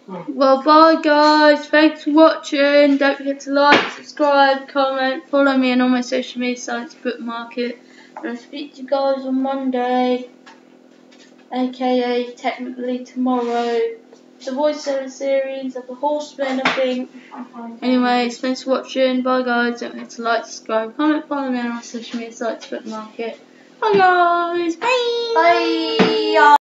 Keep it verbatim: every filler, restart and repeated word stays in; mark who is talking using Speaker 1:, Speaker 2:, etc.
Speaker 1: Well, bye guys. Thanks for watching. Don't forget to like, subscribe, comment, follow me on all my social media sites, bookmark it. And I'll speak to you guys on Monday, aka technically tomorrow. The voiceover series of the Horseman, I think. Anyways, thanks for watching. Bye guys. Don't forget to like, subscribe, comment, follow me on all social media sites, bookmark it. Bye guys. Bye.
Speaker 2: Bye.